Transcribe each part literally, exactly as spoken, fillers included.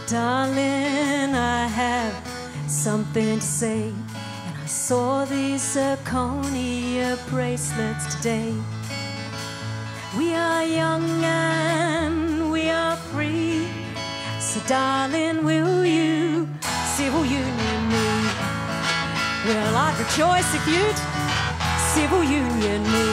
Darling, I have something to say, and I saw these zirconia bracelets today. We are young and we are free, so darling, will you civil union me? Well, I'd rejoice if you'd civil union me.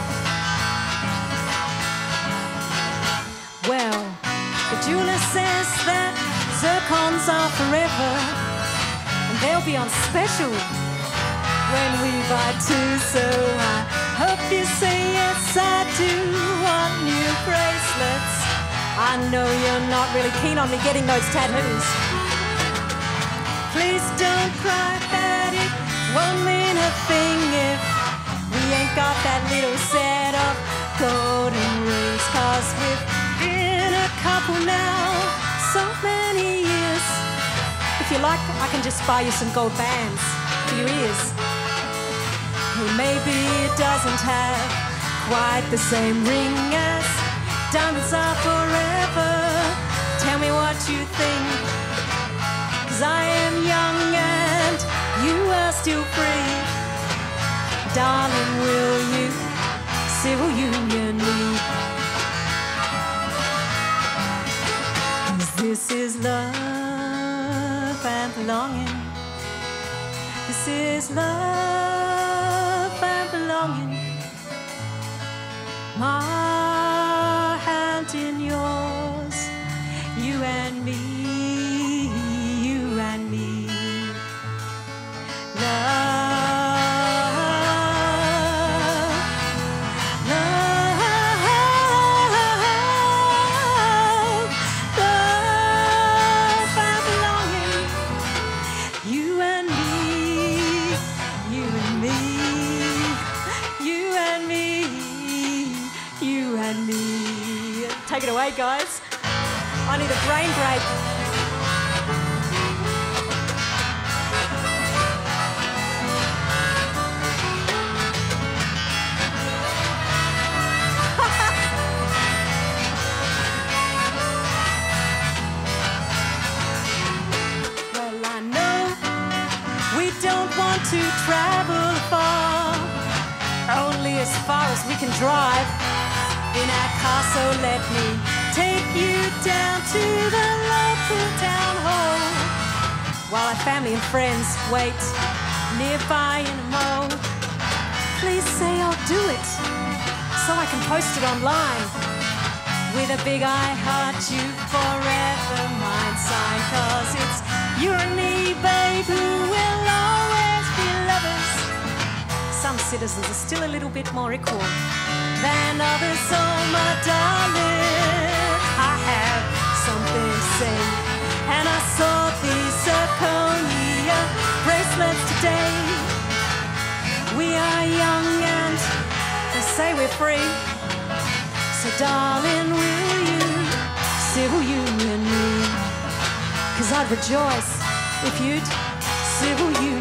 Well, the jeweler says that zircons are forever, and they'll be on special when we buy two. So I hope you say yes, I do want new bracelets. I know you're not really keen on me getting those tattoos. Please don't cry that it won't mean a thing if we ain't got that little set of golden rings, 'cause we've been a couple now so many years. If you like, I can just buy you some gold bands for your ears. Well, maybe it doesn't have quite the same ring as diamonds are forever. Tell me what you think, 'cause I am young and you are still free. Darling, will you civil union me? This is love and belonging. This is love and belonging. My hand in yours, you and me, you and me. Love, love, love and belonging. You and me, you and me, you and me, you and me. Take it away, guys. I need a brain break. Well, I know we don't want to travel far, only as far as we can drive in our car, so let me take you down to the local town hall while our family and friends wait nearby in a mall. Please say I'll do it so I can post it online with a big I heart you forever mine sign, 'cause it's you and me, babe, who will always be lovers. Some citizens are still a little bit more equal than others. Oh, my darling, I have something to say, and I saw these zirconia bracelets today. We are young and they say we're free, so darling, will you civil union me? 'Cause I'd rejoice if you'd civil union